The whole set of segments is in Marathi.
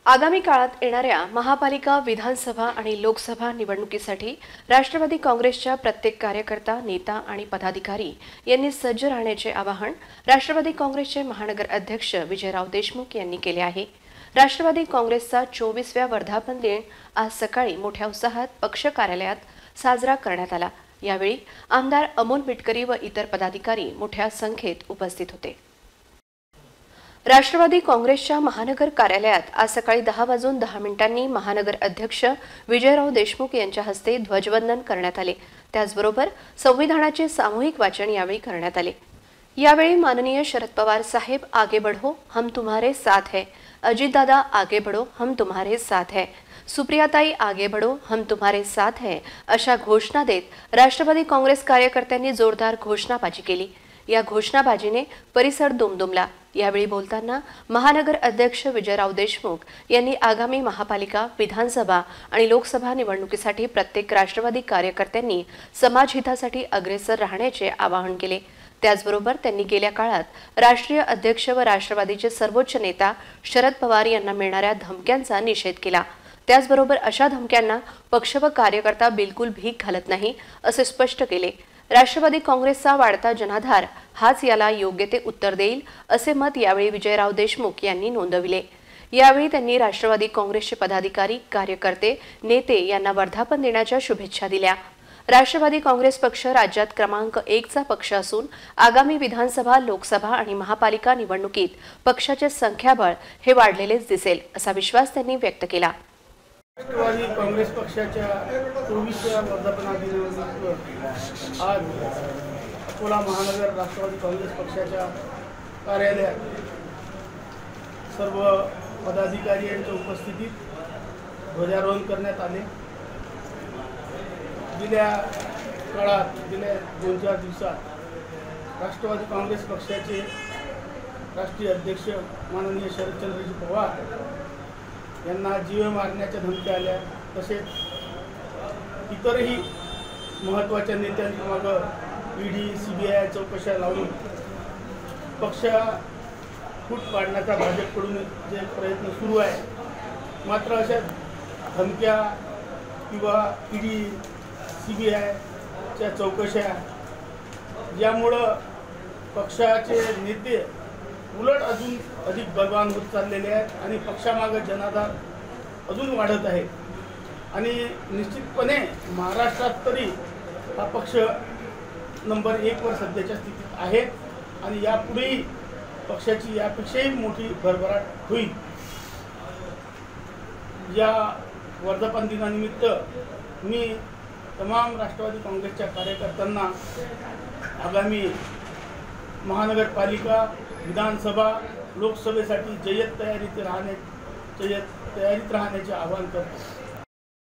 आगामी काळात येणाऱ्या महापालिका, विधानसभा आणि लोकसभा निवडणुकीसाठी राष्ट्रवादी काँग्रेसच्या प्रत्येक कार्यकर्ता, नेता आणि पदाधिकारी यांनी सज्ज राहण्याचे आवाहन राष्ट्रवादी काँग्रेसचे महानगर अध्यक्ष विजयराव देशमुख यांनी केले आहे। राष्ट्रवादी काँग्रेसचा 24व्या वर्धापन दिन आज सकाळी मोठ्या उत्साहात पक्ष कार्यालयात साजरा करण्यात आला। यावेळी आमदार अमोल मिटकरी व इतर पदाधिकारी मोठ्या संख्येत उपस्थित होते। राष्ट्रवादी काँग्रेसच्या महानगर कार्यालयात आज सकाळी 10:10 महानगर अध्यक्ष विजयराव देशमुख यांच्या हस्ते ध्वजवंदन करण्यात आले। त्याचबरोबर संविधानाचे सामूहिक वाचन यावेळी करण्यात आले। यावेळी माननीय शरद पवार साहेब आगे बढ़ो हम तुम्हारे साथ है, अजित दादा आगे बढ़ो हम तुम्हारे साथ है, सुप्रियाताई आगे बढ़ो हम तुम्हारे साथ है अशा घोषणा देत राष्ट्रवादी काँग्रेस कार्यकर्त्यांनी जोरदार घोषणाबाजी केली। या घोषणाबाजीने परिसर दुमदुमला। यावेळी बोलताना महानगर अध्यक्ष विजयराव देशमुख यांनी आगामी महापालिका, विधानसभा आणि लोकसभा निवडणुकीसाठी प्रत्येक राष्ट्रवादी कार्यकर्त्यांनी समाजहितासाठी अग्रेसर राहण्याचे आवाहन केले। त्याचबरोबर त्यांनी गेल्या काळात राष्ट्रीय अध्यक्ष व राष्ट्रवादीचे सर्वोच्च नेता शरद पवार यांना मिळणाऱ्या धमक्यांचा निषेध केला। त्याचबरोबर अशा धमक्यांना पक्ष व कार्यकर्ता बिलकुल भीक घालत नाही असे स्पष्ट केले। राष्ट्रवादी काँग्रेसचा वाढता जनाधार हाच याला योग्य ते उत्तर देईल असे मत यावेळी विजयराव देशमुख यांनी नोंदविले। यावेळी त्यांनी राष्ट्रवादी काँग्रेसचे पदाधिकारी, कार्यकर्ते, नेते यांना वर्धापन दिनाच्या शुभेच्छा दिल्या। राष्ट्रवादी काँग्रेस पक्ष राज्यात क्रमांक 1 चा पक्ष असून आगामी विधानसभा, लोकसभा आणि महापालिका निवडणुकीत पक्षाचे संख्याबळ हे वाढलेलेच दिसेल असा विश्वास त्यांनी व्यक्त केला। राष्ट्रवादी काँग्रेस पक्षाच्या 24व्या वर्धापनादिनानिमित्त आज अकोला महानगर राष्ट्रवादी काँग्रेस पक्षाच्या कार्यालयात सर्व पदाधिकारी यांच्या उपस्थितीत ध्वजारोहण करण्यात आले। गेल्या काळात गेल्या 2-4 दिवसात राष्ट्रवादी काँग्रेस पक्षाचे राष्ट्रीय अध्यक्ष माननीय शरदचंद्रजी पवार यांना जीवे मारण्याच्या धमक्या आल्या। तसेच इतरही महत्त्वाच्या नेत्यांमागं ईडी, सीबीआय चौकशा लावून पक्ष फूट पाडण्याचा भाजपकडून जे प्रयत्न सुरू आहे, मात्र अशा धमक्या किंवा ईडी, सीबीआयच्या चौकशा यामुळं पक्षाचे नेते उलट अजून अधिक बलवान होत चाललेले आहेत आणि पक्षामागे जनाधार अजून वाढत आहे आणि निश्चितपणे महाराष्ट्रात तरी हा पक्ष नंबर 1 वर सध्याच्या स्थितीत आहे आणि यापुढेही पक्षाची यापेक्षाही मोठी भरभराट होईल। या वर्धापन दिनानिमित्त मी तमाम राष्ट्रवादी काँग्रेसच्या कार्यकर्त्यांना आगामी महानगरपालिका, विधानसभा, लोकसभेसाठी जय्यत तयारीत राहण्याचे आवाहन करतो।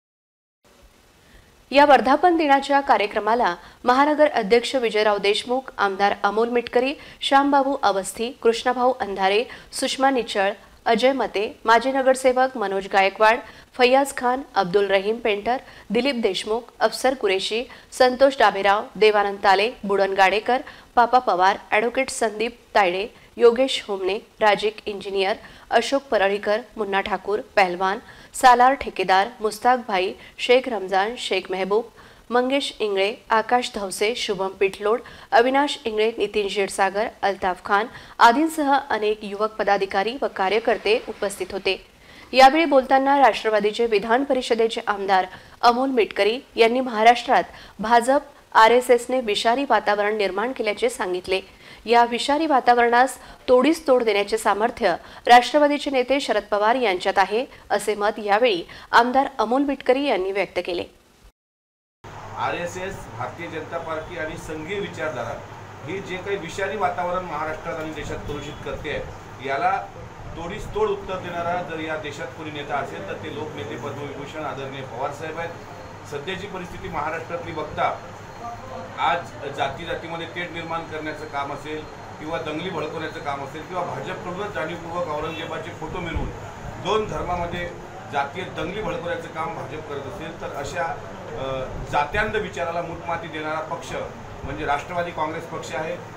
या वर्धापन दिनाच्या कार्यक्रमाला महानगर अध्यक्ष विजयराव देशमुख, आमदार अमोल मिटकरी, श्यामबाबू अवस्थी, कृष्णभाऊ अंधारे, सुषमा निचळ, अजय मते, माजी नगरसेवक Manoj Gaikwad, Faiyaz Khan, Abdul Rahim painter, Dilip Deshmukh, Afsar Qureshi, Santosh Daberao, Devanand Tale, Budan Gadekar, Papa Pawar, advocate Sandeep Tayde, Yogesh Homne, Rajik engineer, Ashok Parlikar, Munna Thakur, पहलवान, सालार ठेकेदार, मुस्ताक भाई, शेख रमजान, शेख मेहबूब, मंगेश इंगळे, आकाश धवसे, शुभम पिठलोड, अविनाश इंगळे, नितीन क्षीरसागर, अल्ताफ खान आदींसह अनेक युवक पदाधिकारी व कार्यकर्ते उपस्थित होते। यावेळी बोलताना राष्ट्रवादीचे विधान परिषदेचे आमदार अमोल मिटकरी यांनी महाराष्ट्रात भाजप, आरएसएसने विषारी वातावरण निर्माण केल्याचे सांगितले। या विषारी वातावरणास तोडीस तोड देण्याचे सामर्थ्य राष्ट्रवादीचे नेते शरद पवार यांच्यात आहे असे मत यावेळी आमदार अमोल मिटकरी यांनी व्यक्त केले। आरएसएस, भारतीय जनता पार्टी आणि संघीय विचारधारा ही जे काही विषारी वातावरण महाराष्ट्रात आणि देशात प्रदूषित करते आहे, याला तोडीस तोड उत्तर देणारा जर या देशात कोणी नेता असेल तर ते लोकनेते पद्मविभूषण आदरणीय पवार साहेब आहेत। सध्याची परिस्थिती महाराष्ट्रातली बघता आज जातीमध्ये तेढ निर्माण करण्याचं काम असेल किंवा दंगली भडकवण्याचं काम असेल किंवा भाजपकडूनच जाणीवपूर्वक औरंगजेबाचे फोटो मिळवून 2 धर्मामध्ये जातीय दंगली भडकवण्याचं काम भाजप करत असेल तर अशा जात्यांध विचाराला मूठमाती देणारा पक्ष म्हणजे राष्ट्रवादी काँग्रेस पक्ष आहे।